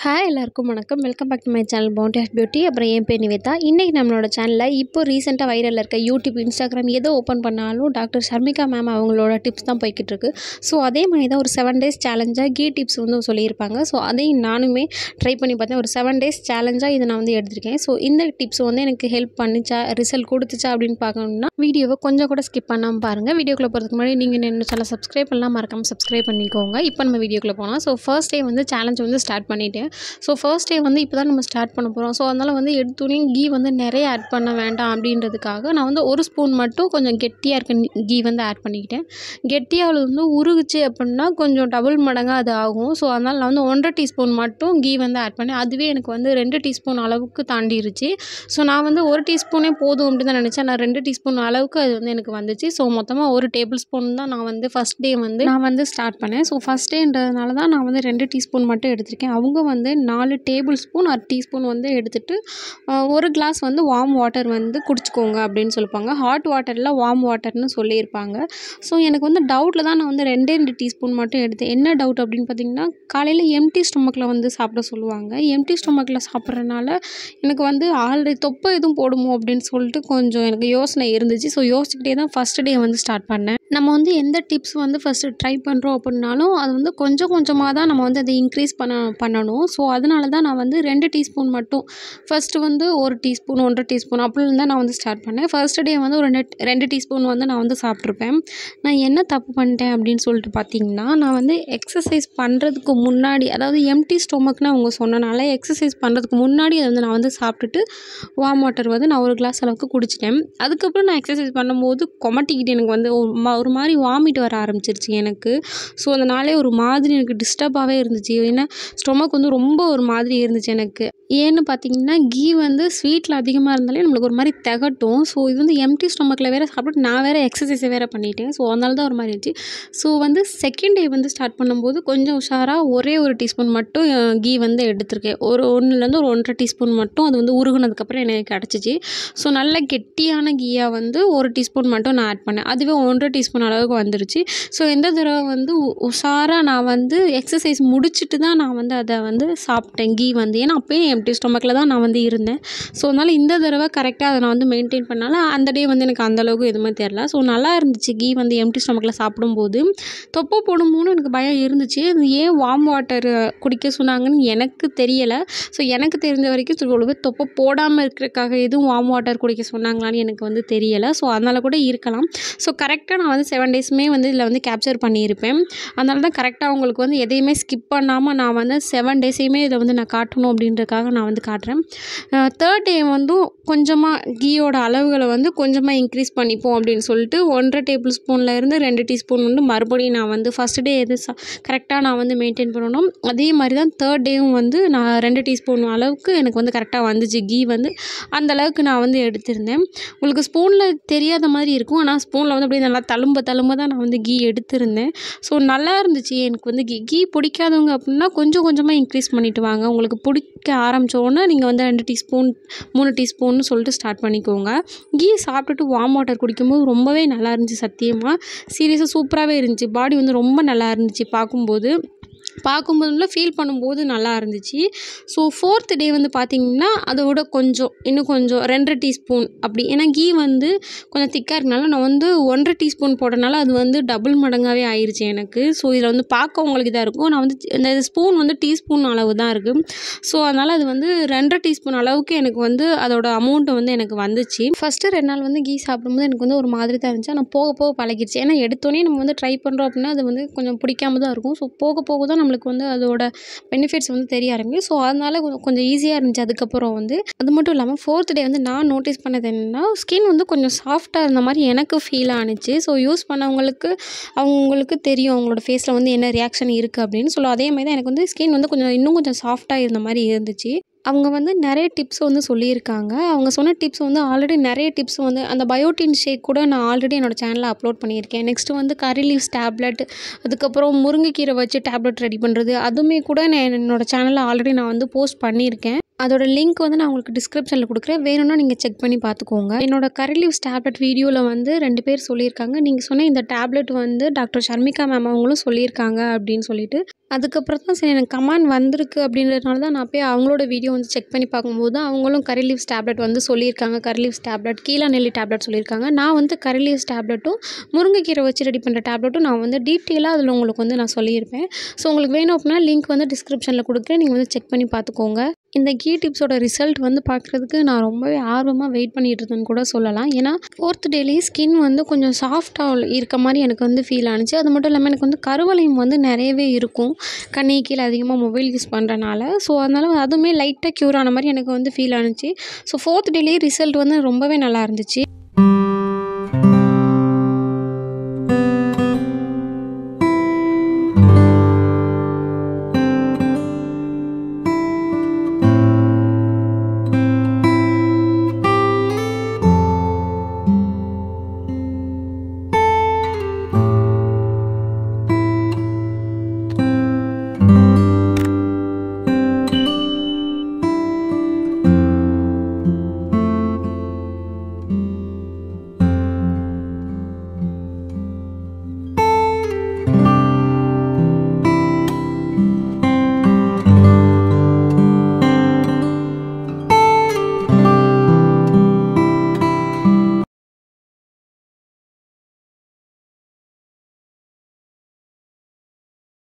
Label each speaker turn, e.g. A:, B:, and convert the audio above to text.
A: Hi எல்லாருக்கும் வணக்கம். Welcome back to my channel bounty heart beauty. அப்புறம் என் பேர் நிவேதா. இன்றைக்கி நம்மளோட சேனலில் இப்போ ரீசெண்டாக வைரலில் இருக்க யூடியூப், இன்ஸ்டாகிராம் எதோ ஓப்பன் பண்ணாலும் டாக்டர் ஷர்மிகா மேம் அவங்களோட டிப்ஸ் தான் போய்கிட்டு இருக்கு. ஸோ அதே மாதிரி தான் ஒரு 7 days சேலஞ்சாக கீ டிப்ஸ் வந்து சொல்லியிருப்பாங்க. ஸோ அதையும் நானுமே ட்ரை பண்ணி பார்த்தேன். ஒரு 7 days சேலஞ்சாக இதை நான் வந்து எடுத்திருக்கேன். ஸோ இந்த டிப்ஸ் வந்து எனக்கு ஹெல்ப் பண்ணிச்சா, ரிசல்ட் கொடுத்துச்சா அப்படின்னு பார்க்கணுன்னா வீடியோவை கொஞ்சம் கூட ஸ்கிப் பண்ணாமல் பாருங்கள். வீடியோக்குள்ளே போகிறதுக்கு முன்னாடி நீங்கள் என்ன சேனல் சப்ஸ்கிரைப் பண்ணலாம், மறக்காமல் சப்ஸ்கிரைப் பண்ணிக்கோங்க. இப்போ நம்ம வீடியோக்குள்ளே போகலாம். ஸோ ஃபர்ஸ்ட் டே வந்து சேலஞ்ச் வந்து ஸ்டார்ட் பண்ணிட்டேன். ஸோ ஃபர்ஸ்ட் டே வந்து இப்போ தான் நம்ம ஸ்டார்ட் பண்ண போகிறோம். ஸோ அதனால் வந்து எடுத்தோடனே கீ வந்து நிறைய ஆட் பண்ண வேண்டாம் அப்படின்றதுக்காக நான் வந்து ஒரு ஸ்பூன் மட்டும் கொஞ்சம் கெட்டியாக இருக்க கீ வந்து ஆட் பண்ணிக்கிட்டேன். கெட்டியாக வந்து உருகுச்சு அப்படின்னா கொஞ்சம் டபுள் மடங்காக அது ஆகும். ஸோ அதனால் நான் வந்து 1.5 டீஸ்பூன் மட்டும் கீ வந்து ஆட் பண்ணேன். அதுவே எனக்கு வந்து 2 டீஸ்பூன் அளவுக்கு தாண்டிருச்சு. ஸோ நான் வந்து 1 டீஸ்பூனே போதும் அப்படின்னு தான் நினச்சேன். நான் 2 டீஸ்பூன் அளவுக்கு அது வந்து எனக்கு வந்துச்சு. ஸோ மொத்தமாக 1 டேபிள் ஸ்பூன் தான் நான் வந்து ஃபஸ்ட் டே வந்து நான் வந்து ஸ்டார்ட் பண்ணேன். ஸோ ஃபஸ்ட் டேன்றதுனால தான் நான் வந்து 2 டீஸ்பூன் மட்டும் எடுத்திருக்கேன். அவங்க வந்து 4 டேபிள் ஸ்பூன் ஆர் டீஸ்பூன் வந்து எடுத்துகிட்டு ஒரு கிளாஸ் வந்து வார்ம் வாட்டர் வந்து குடிச்சிக்கோங்க அப்படின்னு சொல்லிப்பாங்க. ஹாட் வாட்டரில் வார்ம் வாட்டர்னு சொல்லியிருப்பாங்க. ஸோ எனக்கு வந்து டவுட்டில் தான் நான் வந்து 2 டீஸ்பூன் மட்டும் எடுத்தேன். என்ன டவுட் அப்படின்னு பார்த்தீங்கன்னா, காலையில் எம்டி ஸ்டொமக்கில் வந்து சாப்பிட சொல்லுவாங்க. எம்டி ஸ்டொமக்கில் சாப்பிட்றதுனால எனக்கு வந்து ஆல்ரெடி தொப்பை எதுவும் போடுமோ அப்படின்னு சொல்லிட்டு கொஞ்சம் எனக்கு யோசனை இருந்துச்சு. ஸோ யோசிச்சுக்கிட்டே தான் ஃபஸ்ட் டே வந்து ஸ்டார்ட் பண்ணேன். நம்ம வந்து எந்த டிப்ஸ் வந்து ஃபஸ்ட்டு ட்ரை பண்ணுறோம் அப்படின்னாலும் அது வந்து கொஞ்சம் கொஞ்சமாக தான் நம்ம வந்து அதை இன்க்ரீஸ் பண்ணணும். ஸோ அதனால தான் நான் வந்து 2 டீஸ்பூன் மட்டும் ஃபஸ்ட்டு வந்து 1 டீஸ்பூன் 1.5 டீஸ்பூன் அப்படின்னு தான் நான் வந்து ஸ்டார்ட் பண்ணேன். ஃபர்ஸ்ட் டே வந்து ஒரு 2 டீஸ்பூன் வந்து நான் வந்து சாப்பிட்ருப்பேன். நான் என்ன தப்பு பண்ணிட்டேன் அப்படின்னு சொல்லிட்டு பார்த்தீங்கன்னா, நான் வந்து எக்ஸசைஸ் பண்ணுறதுக்கு முன்னாடி, அதாவது எம்டி ஸ்டொமக்னு அவங்க சொன்னனால எக்ஸசைஸ் பண்ணுறதுக்கு முன்னாடி அதை வந்து நான் வந்து சாப்பிட்டுட்டு வார்ம் வாட்டர் வந்து நான் ஒரு கிளாஸ் அளவுக்கு குடிச்சிட்டேன். அதுக்கப்புறம் நான் எக்ஸசைஸ் பண்ணும்போது கொமட்டிக்கிட்டு எனக்கு வந்து ஒரு மாதிரி வாமிட் வர ஆரம்பிச்சிருச்சு எனக்கு. ஸோ அதனாலே ஒரு மாதிரி எனக்கு டிஸ்டர்பாகவே இருந்துச்சு. ஏன்னா ஸ்டொமக் வந்து ரொம்ப ஒரு மாதிரி இருந்துச்சு எனக்கு. ஏன்னு பார்த்தீங்கன்னா, கீ வந்து ஸ்வீட்டில் அதிகமாக இருந்தாலே நம்மளுக்கு ஒரு மாதிரி திகட்டும். ஸோ இது வந்து எம்டி ஸ்டொமக்கில் வேறு சாப்பிட்டு நான் வேறு எக்ஸசைஸை வேறு பண்ணிட்டேன். ஸோ அதனால தான் ஒரு மாதிரி இருந்துச்சு. ஸோ வந்து செகண்ட் டே வந்து ஸ்டார்ட் பண்ணும்போது கொஞ்சம் உஷாராக ஒரே ஒரு டீஸ்பூன் மட்டும் கீ வந்து எடுத்திருக்கேன். ஒரு 1லேருந்து ஒரு 1.5 டீஸ்பூன் மட்டும் அது வந்து உருகுனதுக்கப்புறம் எனக்கு கிடச்சிச்சு. ஸோ நல்ல கெட்டியான கீயாக வந்து 1 டீஸ்பூன் மட்டும் நான் ஆட் பண்ணேன். அதுவே 1.5 டீஸ்பூன் அளவுக்கு வந்துருச்சு. ஸோ எந்த தடவை வந்து உஷாராக நான் வந்து எக்ஸசைஸ் முடிச்சுட்டு தான் நான் வந்து அதை வந்து சாப்பிட்டேன் கீ வந்து. ஏன்னா அப்போயும் எம்டி ஸ்டொமக்கில் தான் நான் வந்து இருந்தேன். ஸோ அதனால் இந்த தடவை கரெக்டாக அதை நான் வந்து மெயின்டைன் பண்ணால அந்த டே வந்து எனக்கு அந்தளவுக்கு எதுவுமே தெரில. ஸோ நல்லா இருந்துச்சு கீ வந்து எம்டி ஸ்டொமக்கில் சாப்பிடும்போது. தொப்பை போடும்போது எனக்கு பயம் இருந்துச்சு. அது ஏன் வார்ம் வாட்டர் குடிக்க சொன்னாங்கன்னு எனக்கு தெரியலை. ஸோ எனக்கு தெரிஞ்ச வரைக்கும் தொப்பை போடாமல் இருக்கிறதுக்காக எதுவும் வார்ம் வாட்டர் குடிக்க சொன்னாங்களான்னு எனக்கு வந்து தெரியலை. ஸோ அதனால் கூட இருக்கலாம். ஸோ கரெக்டாக நான் வந்து 7 டேஸுமே வந்து இதில் வந்து கேப்சர் பண்ணியிருப்பேன். அதனால தான் கரெக்டாக உங்களுக்கு வந்து எதையுமே ஸ்கிப் பண்ணாமல் நான் வந்து 7 டேஸையுமே இதை வந்து நான் காட்டணும் அப்படின்றதுக்காக நான் வந்து காட்டுறேன். தேர்ட் டே வந்து கொஞ்சமாக கீயோட அளவுகளை வந்து கொஞ்சமாக இன்க்ரீஸ் பண்ணிப்போம் அப்படின்னு சொல்லிட்டு 1.5 டேபிள் ஸ்பூனில் இருந்து 2 டீஸ்பூன் வந்து மறுபடியும் நான் வந்து ஃபஸ்ட் டே எது கரெக்டாக நான் வந்து மெயின்டைன் பண்ணணும். அதே மாதிரி தான் தேர்ட் டேவும் வந்து நான் 2 டீஸ்பூன் அளவுக்கு எனக்கு வந்து கரெக்டாக வந்துச்சு கீ வந்து. அந்த அளவுக்கு நான் வந்து எடுத்திருந்தேன். உங்களுக்கு ஸ்பூனில் தெரியாத மாதிரி இருக்கும். ஆனால் ஸ்பூனில் வந்து அப்படியே நல்லா தழும்ப தான் நான் வந்து கீ எடுத்திருந்தேன். ஸோ நல்லா இருந்துச்சு எனக்கு வந்து கீ பிடிக்காதவங்க அப்படின்னா கொஞ்சம் கொஞ்சமாக இன்க்ரீஸ் பண்ணிட்டு வாங்க. உங்களுக்கு பிடிக்க ஆரம்பித்தோன்னே நீங்கள் வந்து 2 டீஸ்பூன் 3 டீஸ்பூன்னு சொல்லிட்டு ஸ்டார்ட் பண்ணிக்கோங்க. கீ சாப்பிட்டுட்டு வார்ம் வாட்டர் குடிக்கும்போது ரொம்பவே நல்லா இருந்துச்சு. சத்தியமாக சீரியஸாக சூப்பராகவே இருந்துச்சு. பாடி வந்து ரொம்ப நல்லா இருந்துச்சு பார்க்கும்போதுல ஃபீல் பண்ணும்போது நல்லா இருந்துச்சு. ஸோ ஃபோர்த் டே வந்து பார்த்திங்கன்னா அதோட இன்னும் கொஞ்சம் 2 டீஸ்பூன் அப்படி. ஏன்னா கீ வந்து கொஞ்சம் திக்காக இருக்கனால நான் வந்து 1.5 டீஸ்பூன் போட்டனால அது வந்து டபுள் மடங்காகவே ஆயிடுச்சு எனக்கு. ஸோ இதில் வந்து பார்க்க உங்களுக்கு இதாக இருக்கும். நான் வந்து இந்த ஸ்பூன் வந்து டீஸ்பூன் அளவு தான் இருக்குது. ஸோ அதனால் அது வந்து 2.5 டீஸ்பூன் அளவுக்கு எனக்கு வந்து அதோட அமௌண்ட்டு வந்து எனக்கு வந்துச்சு. ஃபஸ்ட்டு 2 நாள் வந்து கீ சாப்பிடும்போது எனக்கு வந்து ஒரு மாதிரி தான் இருந்துச்சு. ஆனால் போக போக பழகிடுச்சு. ஏன்னா எடுத்தோடனே நம்ம வந்து ட்ரை பண்ணுறோம் அப்படின்னா அது வந்து கொஞ்சம் பிடிக்காம தான் இருக்கும். ஸோ போக போக தான் நம்மளுக்கு வந்து அதோட பெனிஃபிட்ஸ் வந்து தெரிய ஆரம்பிக்கும். ஸோ அதனால் கொஞ்சம் ஈஸியாக இருந்துச்சு. அதுக்கப்புறம் வந்து அது மட்டும் இல்லாமல் ஃபோர்த் டே வந்து நான் நோட்டீஸ் பண்ணது என்னென்னா, ஸ்கின் வந்து கொஞ்சம் சாஃப்டாக இருந்த மாதிரி எனக்கு ஃபீல் ஆணுச்சு. ஸோ யூஸ் அவங்களுக்கு தெரியும் அவங்களோட ஃபேஸில் வந்து என்ன ரியாக்ஷன் இருக்குது அப்படின்னு. ஸோ அதே மாதிரி தான் எனக்கு வந்து ஸ்கின் வந்து இன்னும் கொஞ்சம் சாஃப்டாக இருந்த மாதிரி இருந்துச்சு. அவங்க வந்து நிறைய டிப்ஸ் வந்து சொல்லியிருக்காங்க. அவங்க சொன்ன டிப்ஸ் வந்து ஆல்ரெடி நிறைய டிப்ஸ் வந்து அந்த பயோட்டின் ஷேக் கூட நான் ஆல்ரெடி என்னோடய சேனலில் அப்லோட் பண்ணியிருக்கேன். நெக்ஸ்ட்டு வந்து கரி லீவ்ஸ் டேப்லெட், அதுக்கப்புறம் முருங்கைக்கீரை வச்சு டேப்லெட் ரெடி பண்ணுறது, அதுவுமே கூட நான் என்னோடய சேனலில் ஆல்ரெடி நான் வந்து போஸ்ட் பண்ணியிருக்கேன். அதோட லிங்க் வந்து நான் உங்களுக்கு டிஸ்கிரிப்ஷனில் கொடுக்குறேன். வேணும்னா நீங்கள் செக் பண்ணி பார்த்துக்கோங்க. என்னோட கரி லீவ்ஸ் டேப்லெட் வீடியோவில் வந்து 2 பேர் சொல்லியிருக்காங்க. நீங்கள் சொன்ன இந்த டேப்லெட் வந்து டாக்டர் ஷர்மிகா மேம் அவங்களும் சொல்லியிருக்காங்க அப்படின்னு சொல்லிட்டு. அதுக்கப்புறம் தான் சரி எனக்கு கமெண்ட் வந்திருக்கு அப்படின்றதுனால தான் நான் போய் அவங்களோட வீடியோ வந்து செக் பண்ணி பார்க்கும்போது அவங்களும் கரி லீவ்ஸ் டேப்லெட் வந்து சொல்லியிருக்காங்க. கரி லீவ்ஸ் டேப்லெட், கீழாநெல்லி டேப்லெட் சொல்லியிருக்காங்க. நான் வந்து கரி லீவ்ஸ் டேப்லெட்டும் முருங்கைக்கீரை வச்சு ரெடி பண்ணுற டேப்லெட்டும் நான் வந்து டீட்டெயிலாக அதில் உங்களுக்கு வந்து நான் சொல்லியிருப்பேன். ஸோ உங்களுக்கு வேணும் அப்படின்னா லிங்க் வந்து டிஸ்கிரிப்ஷனில் கொடுக்குறேன். நீங்கள் வந்து செக் பண்ணி பார்த்துக்கோங்க. இந்த கீ டிப்ஸோட ரிசல்ட் வந்து பார்க்குறதுக்கு நான் ரொம்பவே ஆர்வமாக வெயிட் பண்ணிகிட்டு இருந்தேன்னு கூட சொல்லலாம். ஏன்னா 4th டேலேயே ஸ்கின் வந்து கொஞ்சம் சாஃப்டாக இருக்க மாதிரி எனக்கு வந்து ஃபீல் ஆனுச்சு. அது மட்டும் இல்லாமல் எனக்கு வந்து கருவளையம் வந்து நிறையவே இருக்கும். கண்ணு கீழே அதிகமாக மொபைல் யூஸ் பண்ணுறனால. ஸோ அதனால் அதுவுமே லைட்டாக க்யூர் ஆன மாதிரி எனக்கு வந்து ஃபீல் ஆனுச்சு. ஸோ 4th டேலேயே ரிசல்ட் வந்து ரொம்பவே நல்லா இருந்துச்சு.